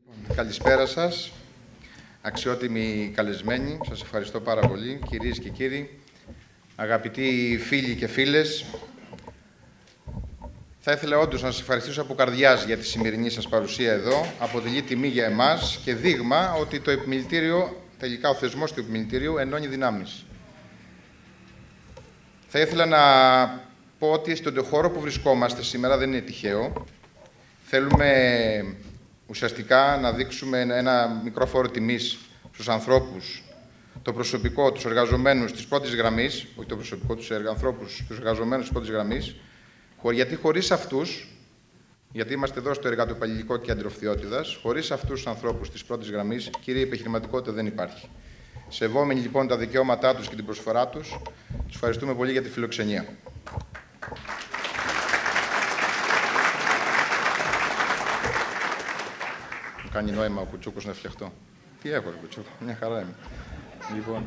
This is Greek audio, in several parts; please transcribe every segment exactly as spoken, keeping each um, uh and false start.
Καλησπέρα σας, αξιότιμοι καλεσμένοι. Σας ευχαριστώ πάρα πολύ, κυρίες και κύριοι, αγαπητοί φίλοι και φίλες. Θα ήθελα όντως να σας ευχαριστήσω από καρδιάς για τη σημερινή σας παρουσία εδώ. Αποτελεί τιμή για εμάς και δείγμα ότι το επιμελητήριο, τελικά ο θεσμός του επιμελητηρίου, ενώνει δυνάμεις. Θα ήθελα να πω ότι στον χώρο που βρισκόμαστε σήμερα δεν είναι τυχαίο. Θέλουμε ουσιαστικά να δείξουμε ένα μικρό φόρο τιμής στους ανθρώπους, το προσωπικό, τους εργαζομένους της πρώτης γραμμής, όχι το προσωπικό, τους ανθρώπους, τους εργαζομένους της πρώτης γραμμής, γιατί χωρίς αυτούς, γιατί είμαστε εδώ στο Εργατοϊπαλληλικό Κέντρο Φθιώτιδας, χωρίς αυτούς τους ανθρώπους της πρώτης γραμμής, κύριε, η επιχειρηματικότητα δεν υπάρχει. Σεβόμενοι λοιπόν τα δικαιώματά τους και την προσφορά τους, τους ευχαριστούμε πολύ για τη φιλοξενία. Μου κάνει νόημα ο Κουτσούκος να φτιαχτώ. Τι έχω, ρε Κουτσούκο, μια χαρά είμαι. Λοιπόν,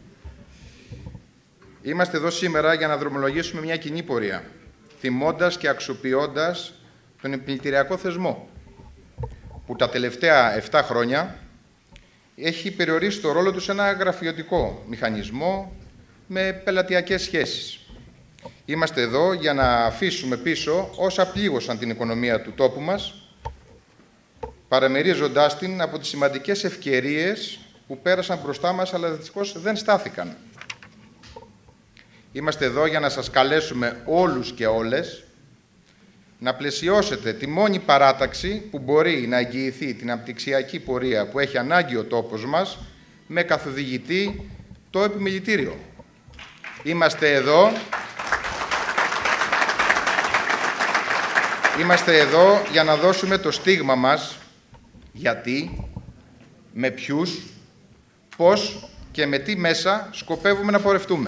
είμαστε εδώ σήμερα για να δρομολογήσουμε μια κοινή πορεία, τιμώντας και αξιοποιώντας τον επιμελητηριακό θεσμό, που τα τελευταία επτά χρόνια έχει περιορίσει το ρόλο του σε ένα γραφειοτικό μηχανισμό με πελατειακές σχέσεις. Είμαστε εδώ για να αφήσουμε πίσω όσα πλήγωσαν την οικονομία του τόπου μας, παραμερίζοντάς την από τις σημαντικές ευκαιρίες που πέρασαν μπροστά μας, αλλά δυστυχώς δεν στάθηκαν. Είμαστε εδώ για να σας καλέσουμε όλους και όλες να πλαισιώσετε τη μόνη παράταξη που μπορεί να εγγυηθεί την αναπτυξιακή πορεία που έχει ανάγκη ο τόπος μας, με καθοδηγητή το επιμελητήριο. Είμαστε εδώ... Είμαστε εδώ για να δώσουμε το στίγμα μας, γιατί, με ποιους, πώς και με τι μέσα σκοπεύουμε να πορευτούμε.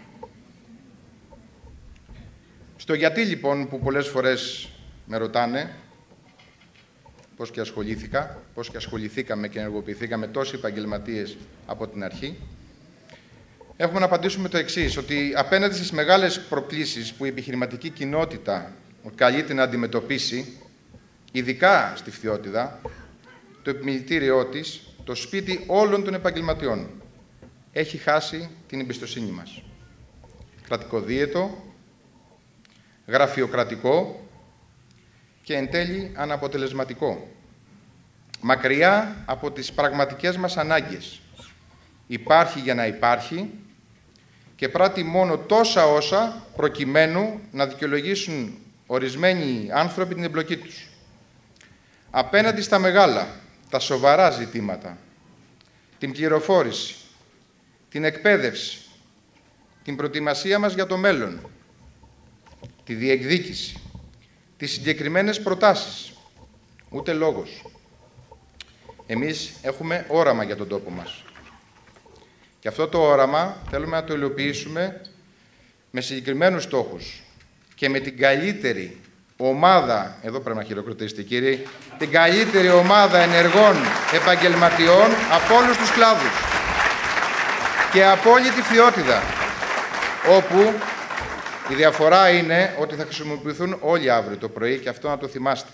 Στο γιατί λοιπόν που πολλές φορές με ρωτάνε πώς και ασχολήθηκα, πώς και ασχοληθήκαμε και ενεργοποιηθήκαμε τόσοι επαγγελματίες από την αρχή, έχουμε να απαντήσουμε το εξής, ότι απέναντι στις μεγάλες προκλήσεις που η επιχειρηματική κοινότητα καλείται να αντιμετωπίσει, ειδικά στη Φθιώτιδα, το επιμελητήριό της, το σπίτι όλων των επαγγελματιών, έχει χάσει την εμπιστοσύνη μας. Κρατικοδίαιτο, γραφειοκρατικό και εν τέλει αναποτελεσματικό. Μακριά από τις πραγματικές μας ανάγκες. Υπάρχει για να υπάρχει και πράττει μόνο τόσα όσα προκειμένου να δικαιολογήσουν ορισμένοι άνθρωποι την εμπλοκή τους. Απέναντι στα μεγάλα, τα σοβαρά ζητήματα, την πληροφόρηση, την εκπαίδευση, την προετοιμασία μας για το μέλλον, τη διεκδίκηση, τις συγκεκριμένες προτάσεις, ούτε λόγος. Εμείς έχουμε όραμα για τον τόπο μας. Και αυτό το όραμα θέλουμε να το υλοποιήσουμε με συγκεκριμένους στόχους και με την καλύτερη ομάδα, εδώ πρέπει να χειροκροτήσετε κύριοι, την καλύτερη ομάδα ενεργών επαγγελματιών από όλους τους κλάδους και από όλη τη Φθιώτιδα, όπου η διαφορά είναι ότι θα χρησιμοποιηθούν όλοι αύριο το πρωί και αυτό να το θυμάστε.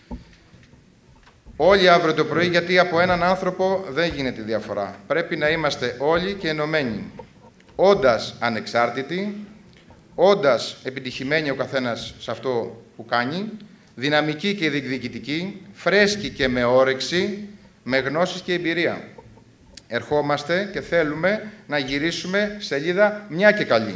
Όλοι αύριο το πρωί, γιατί από έναν άνθρωπο δεν γίνεται διαφορά. Πρέπει να είμαστε όλοι και ενωμένοι, όντας ανεξάρτητοι, όντας επιτυχημένοι ο καθένας σε αυτό που κάνει, δυναμικοί και διεκδικητικοί, φρέσκοι και με όρεξη, με γνώσεις και εμπειρία. Ερχόμαστε και θέλουμε να γυρίσουμε σελίδα μια και καλή.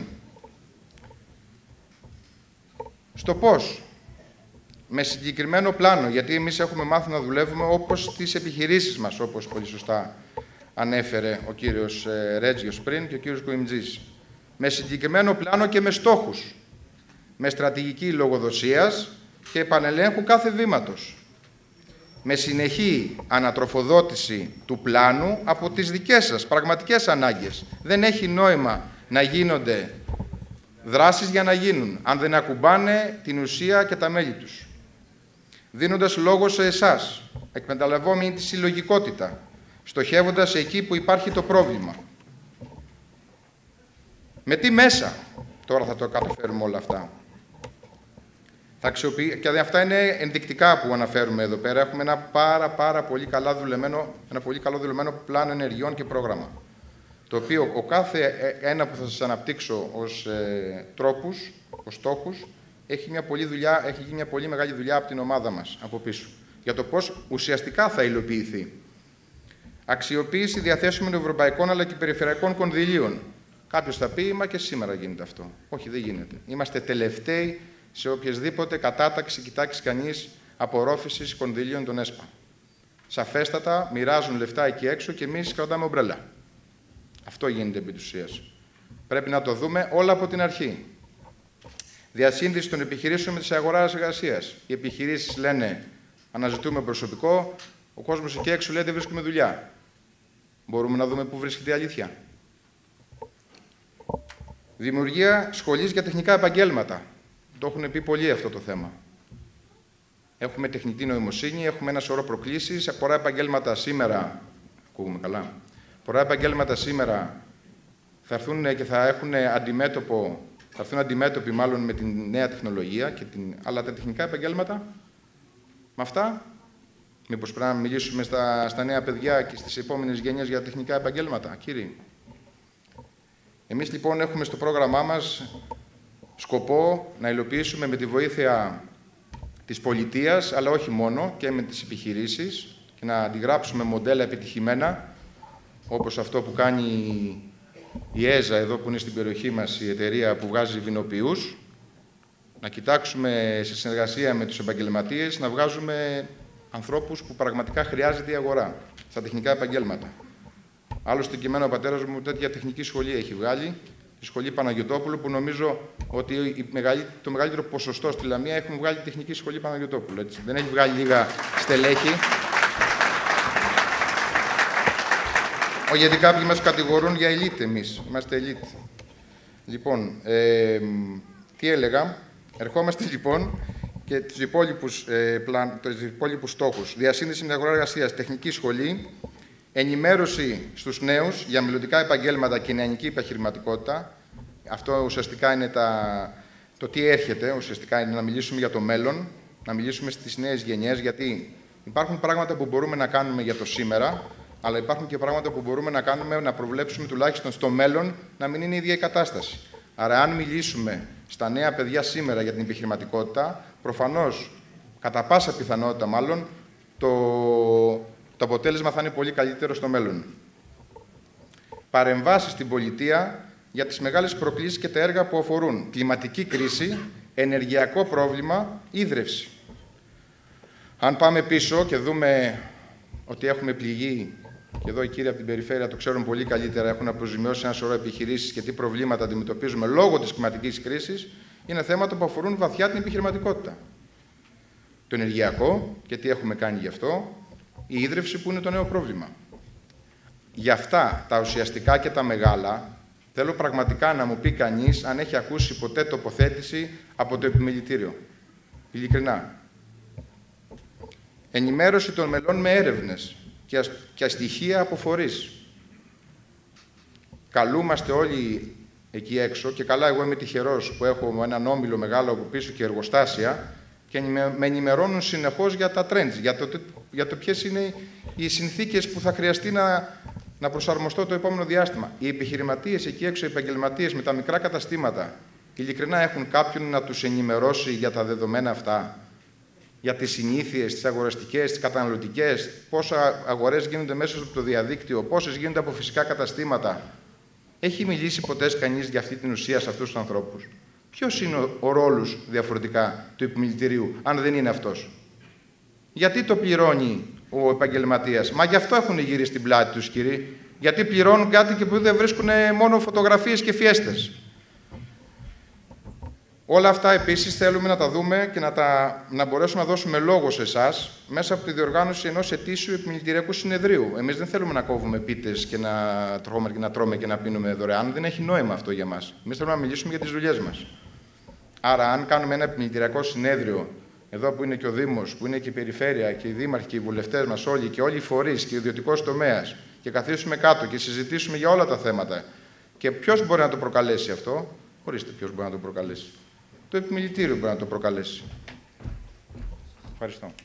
Στο πώς? Με συγκεκριμένο πλάνο, γιατί εμείς έχουμε μάθει να δουλεύουμε όπως στις επιχειρήσεις μας, όπως πολύ σωστά ανέφερε ο κύριος Ρέτζιος πριν και ο κύριος Κουιμτζής. Με συγκεκριμένο πλάνο και με στόχους, με στρατηγική λογοδοσίας και επανελέγχου κάθε βήματος. Με συνεχή ανατροφοδότηση του πλάνου από τις δικές σας πραγματικές ανάγκες. Δεν έχει νόημα να γίνονται δράσεις για να γίνουν, αν δεν ακουμπάνε την ουσία και τα μέλη τους. Δίνοντας λόγο σε εσάς, εκμεταλλευόμενοι τη συλλογικότητα, στοχεύοντας εκεί που υπάρχει το πρόβλημα. Με τι μέσα τώρα θα το καταφέρουμε όλα αυτά? Θα αξιοποιεί... Και αυτά είναι ενδεικτικά που αναφέρουμε εδώ πέρα. Έχουμε ένα πάρα, πάρα πολύ, καλά δουλεμένο, ένα πολύ καλό δουλεμένο πλάνο ενεργειών και πρόγραμμα. Το οποίο ο κάθε ένα που θα σας αναπτύξω ως ε, τρόπους, ως στόχους, έχει μια, πολύ δουλειά, έχει γίνει μια πολύ μεγάλη δουλειά από την ομάδα μας από πίσω. Για το πώς ουσιαστικά θα υλοποιηθεί. Αξιοποίηση διαθέσιμων ευρωπαϊκών αλλά και περιφερειακών κονδυλίων. Κάποιος θα πει, μα και σήμερα γίνεται αυτό. Όχι, δεν γίνεται. Είμαστε τελευταίοι σε οποιασδήποτε κατάταξη κοιτάξει κανείς απορρόφησης κονδυλίων των ΕΣΠΑ. Σαφέστατα μοιράζουν λεφτά εκεί έξω και εμείς κρατάμε ομπρέλα. Αυτό γίνεται επί της ουσίας. Πρέπει να το δούμε όλα από την αρχή. Διασύνδεση των επιχειρήσεων με τις αγοράς εργασίας. Οι επιχειρήσεις λένε αναζητούμε προσωπικό, ο κόσμος εκεί έξω λέει δεν βρίσκουμε δουλειά. Μπορούμε να δούμε πού βρίσκεται η αλήθεια. Δημιουργία σχολής για τεχνικά επαγγέλματα. Το έχουν πει πολύ αυτό το θέμα. Έχουμε τεχνητή νοημοσύνη, έχουμε ένα σωρό προκλήσεις. Πολλά επαγγέλματα σήμερα. Ακούγουμε καλά. Πολλά επαγγέλματα σήμερα θα έρθουν και θα έχουν αντιμέτωπο, θα έρθουν αντιμέτωποι μάλλον με την νέα τεχνολογία, και την... αλλά τα τεχνικά επαγγέλματα, με αυτά, μήπως πρέπει να μιλήσουμε στα, στα νέα παιδιά και στις επόμενες γενιές για τεχνικά επαγγέλματα, κύριοι. Εμείς λοιπόν έχουμε στο πρόγραμμά μας σκοπό να υλοποιήσουμε με τη βοήθεια της πολιτείας, αλλά όχι μόνο, και με τις επιχειρήσεις, και να αντιγράψουμε μοντέλα επιτυχημένα, όπως αυτό που κάνει η ΕΖΑ, εδώ που είναι στην περιοχή μας, η εταιρεία που βγάζει βινοποιούς, να κοιτάξουμε σε συνεργασία με τους επαγγελματίες να βγάζουμε ανθρώπους που πραγματικά χρειάζεται η αγορά, στα τεχνικά επαγγέλματα. Άλλωστε, και εμένα ο πατέρας μου τέτοια τεχνική σχολή έχει βγάλει, τη σχολή Παναγιωτόπουλου, που νομίζω ότι η μεγαλύτερο, το μεγαλύτερο ποσοστό στη Λαμία έχουν βγάλει τεχνική σχολή Παναγιωτόπουλου. Έτσι. Δεν έχει βγάλει λίγα στελέχη. Γιατί κάποιοι μας κατηγορούν για ελίτ εμείς. Είμαστε ελίτ. Λοιπόν, ε, τι έλεγα. Ερχόμαστε λοιπόν και τους υπόλοιπους, ε, πλαν, τους υπόλοιπους στόχους. Διασύνδεση με την αγορά εργασίας, τεχνική σχολή, ενημέρωση στους νέους για μελλοντικά επαγγέλματα και νεανική επιχειρηματικότητα. Αυτό ουσιαστικά είναι τα, το τι έρχεται, ουσιαστικά είναι να μιλήσουμε για το μέλλον, να μιλήσουμε στις νέες γενιές, γιατί υπάρχουν πράγματα που μπορούμε να κάνουμε για το σήμερα, αλλά υπάρχουν και πράγματα που μπορούμε να κάνουμε, να προβλέψουμε τουλάχιστον στο μέλλον να μην είναι η ίδια η κατάσταση. Άρα, αν μιλήσουμε στα νέα παιδιά σήμερα για την επιχειρηματικότητα, προφανώς, κατά πάσα πιθανότητα μάλλον, το, το αποτέλεσμα θα είναι πολύ καλύτερο στο μέλλον. Παρεμβάσεις στην πολιτεία για τις μεγάλες προκλήσεις και τα έργα που αφορούν κλιματική κρίση, ενεργειακό πρόβλημα, ίδρυυση. Αν πάμε πίσω και δούμε ότι έχουμε πληγεί, και εδώ οι κύριοι από την περιφέρεια το ξέρουν πολύ καλύτερα, έχουν αποζημιώσει ένα σωρό επιχειρήσεις και τι προβλήματα αντιμετωπίζουμε λόγω της κλιματικής κρίσης, είναι θέματα που αφορούν βαθιά την επιχειρηματικότητα. Το ενεργειακό, και τι έχουμε κάνει γι' αυτό, η ίδρυυση που είναι το νέο πρόβλημα. Γι' αυτά τα ουσιαστικά και τα μεγάλα, θέλω πραγματικά να μου πει κανείς αν έχει ακούσει ποτέ τοποθέτηση από το επιμελητήριο. Ειλικρινά. Ενημέρωση των μελών με έρευνες και στοιχεία από φορείς. Καλούμαστε όλοι εκεί έξω, και καλά εγώ είμαι τυχερός που έχω έναν όμιλο μεγάλο από πίσω και εργοστάσια, και με ενημερώνουν συνεχώς για τα trends, για το, για το ποιες είναι οι συνθήκες που θα χρειαστεί να, να προσαρμοστώ το επόμενο διάστημα. Οι επιχειρηματίες εκεί έξω, οι επαγγελματίες με τα μικρά καταστήματα, ειλικρινά έχουν κάποιον να τους ενημερώσει για τα δεδομένα αυτά, για τις συνήθειες, τις αγοραστικές, τις καταναλωτικές, πόσα αγορές γίνονται μέσα από το διαδίκτυο, πόσες γίνονται από φυσικά καταστήματα. Έχει μιλήσει ποτέ κανείς για αυτή την ουσία σε αυτούς τους ανθρώπους? Ποιος είναι ο, ο ρόλος διαφορετικά του επιμελητηρίου, αν δεν είναι αυτός? Γιατί το πληρώνει ο επαγγελματίας? Μα γι' αυτό έχουν γυρίσει την πλάτη τους, κύριοι. Γιατί πληρώνουν κάτι και που δεν βρίσκουν μόνο φωτογραφίες και φιέστες. Όλα αυτά επίσης θέλουμε να τα δούμε και να, τα, να μπορέσουμε να δώσουμε λόγο σε εσάς μέσα από τη διοργάνωση ενός ετήσιου επιμελητηριακού συνεδρίου. Εμείς δεν θέλουμε να κόβουμε πίτες και να τρώμε και να, τρώμε και να πίνουμε δωρεάν. Δεν έχει νόημα αυτό για μας. Εμείς θέλουμε να μιλήσουμε για τις δουλειές μας. Άρα, αν κάνουμε ένα επιμελητηριακό συνέδριο, εδώ που είναι και ο Δήμος, που είναι και η Περιφέρεια και οι δήμαρχοι και οι βουλευτές μας όλοι και όλοι οι φορείς και ο ιδιωτικός τομέας, και καθίσουμε κάτω και συζητήσουμε για όλα τα θέματα, και ποιος μπορεί να το προκαλέσει αυτό? Ορίστε, ποιος μπορεί να το προκαλέσει. το επιμελητήριο μπορεί να το προκαλέσει. Ευχαριστώ.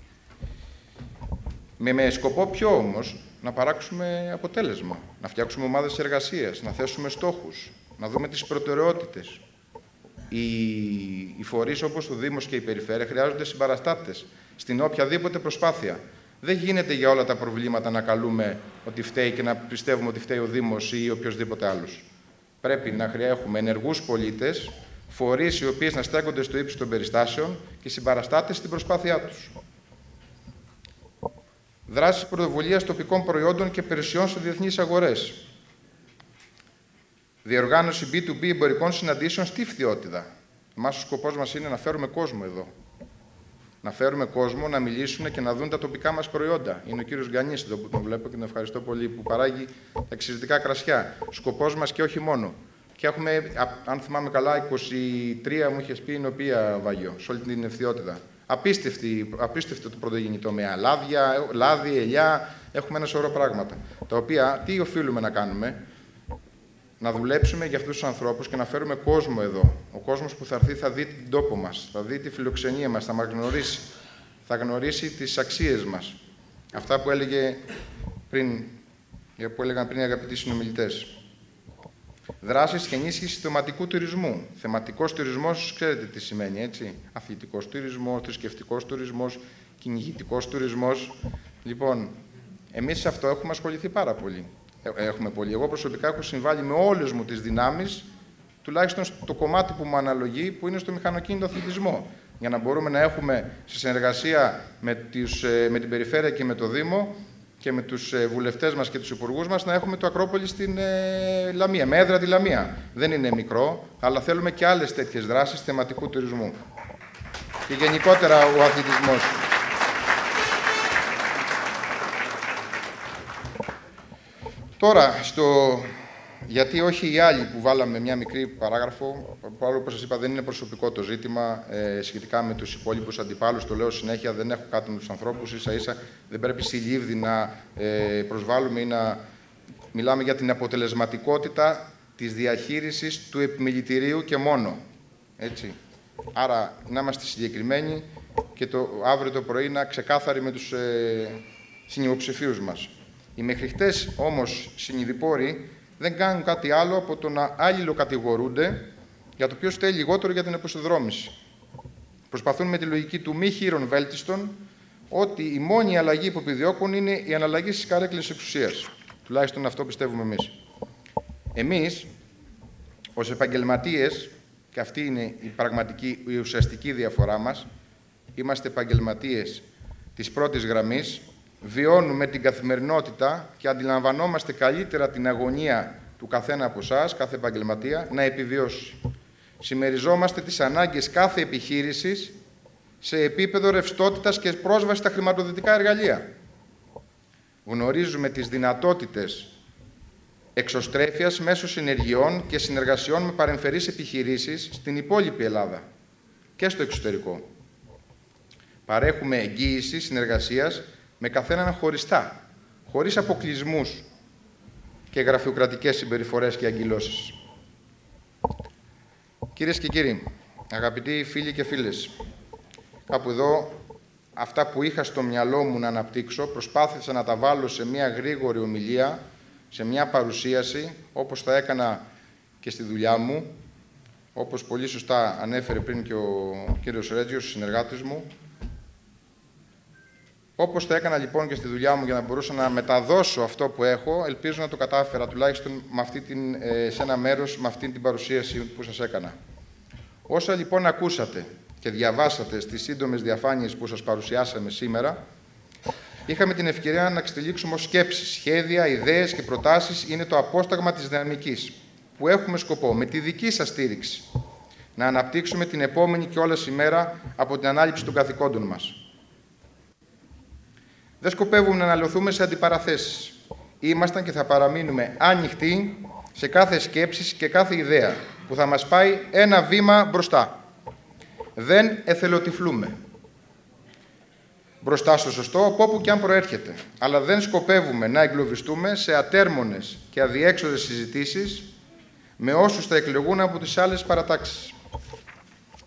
Με, με σκοπό ποιο όμως? Να παράξουμε αποτέλεσμα, να φτιάξουμε ομάδες εργασίας, να θέσουμε στόχους, να δούμε τις προτεραιότητες. Οι, οι φορείς όπως το Δήμος και η Περιφέρεια χρειάζονται συμπαραστάτες στην οποιαδήποτε προσπάθεια. Δεν γίνεται για όλα τα προβλήματα να καλούμε ότι φταίει και να πιστεύουμε ότι φταίει ο Δήμος ή οποιοδήποτε άλλος. Πρέπει να έχουμε ενεργούς πολίτες, φορείς οι οποίες να στέκονται στο ύψος των περιστάσεων και συμπαραστάτες στην προσπάθειά τους. Δράσεις πρωτοβουλίας τοπικών προϊόντων και υπηρεσιών σε διεθνείς αγορές. Διοργάνωση μπι του μπι εμπορικών συναντήσεων στη Φθιώτιδα. Εμάς ο σκοπός μας είναι να φέρουμε κόσμο εδώ. Να φέρουμε κόσμο να μιλήσουν και να δουν τα τοπικά μας προϊόντα. Είναι ο κύριος Γκανής εδώ που τον βλέπω και τον ευχαριστώ πολύ, που παράγει τα εξαιρετικά κρασιά. Σκοπός μας και όχι μόνο. Και έχουμε, αν θυμάμαι καλά, είκοσι τρία μου είχες πει, είναι οποία Βάγιο, σε όλη την Φθιώτιδα. Απίστευτο το πρωτογεννητό με λάδια, λάδι, ελιά. Έχουμε ένα σωρό πράγματα. Τα οποία τι οφείλουμε να κάνουμε? Να δουλέψουμε για αυτούς τους ανθρώπους και να φέρουμε κόσμο εδώ. Ο κόσμος που θα έρθει θα δει την τόπο μας, θα δει τη φιλοξενία μας, θα μας γνωρίσει, θα γνωρίσει τις αξίες μας. Αυτά που, έλεγε πριν, που έλεγαν πριν οι αγαπητοί συνομιλητές. Δράσεις και ενίσχυση θεματικού τουρισμού. Θεματικός τουρισμός, ξέρετε τι σημαίνει, έτσι. Αθλητικός τουρισμός, θρησκευτικός τουρισμός, κυνηγητικός τουρισμός. Λοιπόν, εμείς σε αυτό έχουμε ασχοληθεί πάρα πολύ. Έχουμε πολύ. Εγώ προσωπικά έχω συμβάλει με όλες μου τις δυνάμεις, τουλάχιστον στο κομμάτι που μου αναλογεί, που είναι στο μηχανοκίνητο αθλητισμό. Για να μπορούμε να έχουμε σε συνεργασία με, τις, με την Περιφέρεια και με το Δήμο και με τους βουλευτές μας και τους υπουργούς μας να έχουμε το Ακρόπολη στην ε, Λαμία, με έδρα τη Λαμία. Δεν είναι μικρό, αλλά θέλουμε και άλλες τέτοιες δράσεις θεματικού τουρισμού. Και γενικότερα ο αθλητισμός. Τώρα, στο... γιατί όχι οι άλλοι που βάλαμε μια μικρή παράγραφο, παρόλο που σας είπα δεν είναι προσωπικό το ζήτημα ε, σχετικά με τους υπόλοιπους αντιπάλους, το λέω συνέχεια, δεν έχω κάτι με τους ανθρώπους, ίσα ίσα δεν πρέπει συλλήβδη να ε, προσβάλλουμε ή να μιλάμε για την αποτελεσματικότητα της διαχείρισης του επιμελητηρίου και μόνο. Έτσι. Άρα, να είμαστε συγκεκριμένοι και το αύριο το πρωί να ξεκάθαροι με τους ε, συνυποψηφίους μας. Οι μέχρι χτες όμως συνειδηπόροι δεν κάνουν κάτι άλλο από το να αλληλοκατηγορούνται για το ποιος θέλει λιγότερο για την εποσυδρόμηση. Προσπαθούν με τη λογική του μη χείρων βέλτιστων ότι η μόνη αλλαγή που επιδιώκουν είναι η αναλλαγή στις καρέκλες εξουσίας. Τουλάχιστον αυτό πιστεύουμε εμείς. Εμείς, ως επαγγελματίες, και αυτή είναι η πραγματική, η ουσιαστική διαφορά μας, είμαστε επαγγελματίες της πρώτης γραμμής, βιώνουμε την καθημερινότητα και αντιλαμβανόμαστε καλύτερα την αγωνία του καθένα από εσάς, κάθε επαγγελματία, να επιβιώσει. Συμμεριζόμαστε τις ανάγκες κάθε επιχείρησης σε επίπεδο ρευστότητας και πρόσβαση στα χρηματοδοτικά εργαλεία. Γνωρίζουμε τις δυνατότητες εξωστρέφειας μέσω συνεργειών και συνεργασιών με παρεμφερείς επιχειρήσεις στην υπόλοιπη Ελλάδα και στο εξωτερικό. Παρέχουμε εγγύηση συνεργασίας με καθέναν χωριστά, χωρίς αποκλεισμούς και γραφειοκρατικές συμπεριφορές και αγκυλώσεις. Κυρίες και κύριοι, αγαπητοί φίλοι και φίλες, κάπου εδώ αυτά που είχα στο μυαλό μου να αναπτύξω, προσπάθησα να τα βάλω σε μια γρήγορη ομιλία, σε μια παρουσίαση, όπως τα έκανα και στη δουλειά μου, όπως πολύ σωστά ανέφερε πριν και ο κύριος Ρέτζιος, ο συνεργάτης μου. Όπως το έκανα λοιπόν και στη δουλειά μου για να μπορούσα να μεταδώσω αυτό που έχω, ελπίζω να το κατάφερα τουλάχιστον με αυτή την, σε ένα μέρος με αυτή την παρουσίαση που σας έκανα. Όσα λοιπόν ακούσατε και διαβάσατε στις σύντομες διαφάνειες που σας παρουσιάσαμε σήμερα, είχαμε την ευκαιρία να εξελίξουμε ως σκέψεις, σχέδια, ιδέες και προτάσεις. Είναι το απόσταγμα της δυναμικής που έχουμε σκοπό, με τη δική σας στήριξη, να αναπτύξουμε την επόμενη κιόλας ημέρα από την ανάληψη των καθηκόντων μας. Δεν σκοπεύουμε να αναλωθούμε σε αντιπαραθέσεις. Ήμασταν και θα παραμείνουμε ανοιχτοί σε κάθε σκέψη και κάθε ιδέα που θα μας πάει ένα βήμα μπροστά. Δεν εθελοτυφλούμε μπροστά στο σωστό, από όπου και αν προέρχεται. Αλλά δεν σκοπεύουμε να εγκλωβιστούμε σε ατέρμονες και αδιέξοδες συζητήσεις με όσους θα εκλεγούν από τις άλλες παρατάξεις.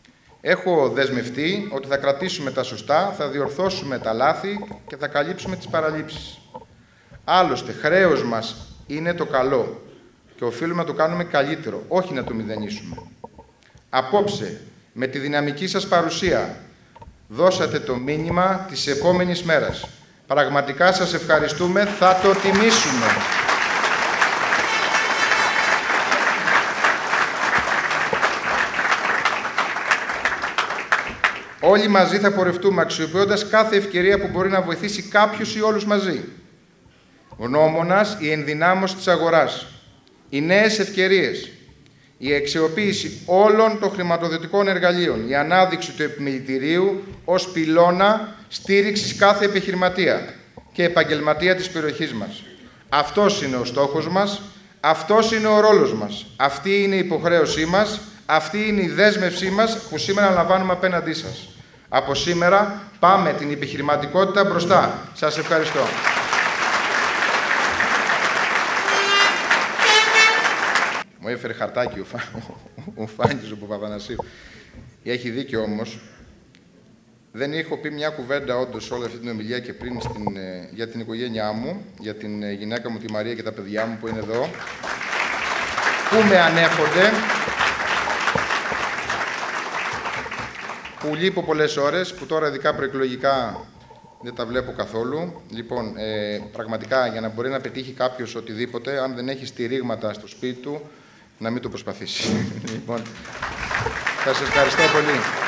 Έχω δεσμευτεί ότι θα κρατήσουμε τα σωστά, θα διορθώσουμε τα λάθη και θα καλύψουμε τις παραλήψεις. Άλλωστε, χρέος μας είναι το καλό και οφείλουμε να το κάνουμε καλύτερο, όχι να το μηδενίσουμε. Απόψε, με τη δυναμική σας παρουσία, δώσατε το μήνυμα της επόμενης μέρας. Πραγματικά σας ευχαριστούμε, θα το τιμήσουμε. Όλοι μαζί θα πορευτούμε, αξιοποιώντας κάθε ευκαιρία που μπορεί να βοηθήσει κάποιους ή όλους μαζί. Γνώμονας η ενδυνάμωση της αγοράς, οι νέες ευκαιρίες, η αξιοποίηση όλων των χρηματοδοτικών εργαλείων, η ανάδειξη του επιμελητηρίου ως πυλώνα στήριξης κάθε επιχειρηματία και επαγγελματία της περιοχής μας. Αυτός είναι ο στόχος μας, αυτός είναι ο ρόλος μας, αυτή είναι η υποχρέωσή μας, αυτή είναι η δέσμευσή μας που σήμερα λαμβάνουμε απέναντί σας. Από σήμερα πάμε την επιχειρηματικότητα μπροστά. Σας ευχαριστώ. Μου έφερε χαρτάκι ο, Φα... ο Φάνης, ο Παπαθανασίου. Έχει δίκιο όμως. Δεν έχω πει μια κουβέντα όντως όλη αυτή την ομιλία και πριν στην, για την οικογένειά μου, για την γυναίκα μου τη Μαρία και τα παιδιά μου που είναι εδώ, που με ανέχονται, που λείπω πολλές ώρες, που τώρα ειδικά προεκλογικά δεν τα βλέπω καθόλου. Λοιπόν, ε, πραγματικά για να μπορεί να πετύχει κάποιος οτιδήποτε, αν δεν έχει στηρίγματα στο σπίτι του, να μην το προσπαθήσει. Λοιπόν, θα σας ευχαριστώ πολύ.